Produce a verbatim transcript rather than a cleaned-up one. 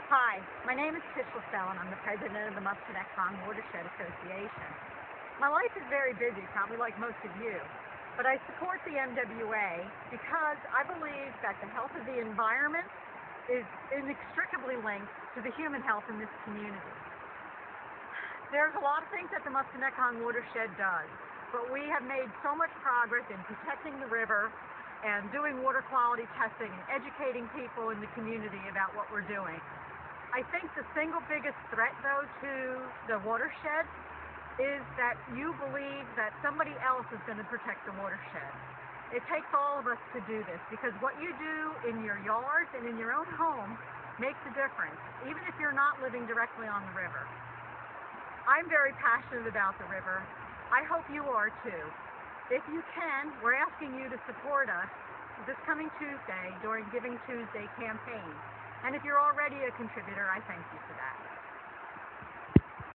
Hi, my name is Tish LaSalle, and I'm the president of the Musconetcong Watershed Association. My life is very busy, probably like most of you, but I support the M W A because I believe that the health of the environment is inextricably linked to the human health in this community. There's a lot of things that the Musconetcong Watershed does, but we have made so much progress in protecting the river and doing water quality testing and educating people in the community about what we're doing. I think the single biggest threat, though, to the watershed is that you believe that somebody else is going to protect the watershed. It takes all of us to do this because what you do in your yards and in your own home makes a difference, even if you're not living directly on the river. I'm very passionate about the river. I hope you are too. If you can, we're asking you to support us this coming Tuesday during Giving Tuesday campaign. And if you're already a contributor, I thank you for that.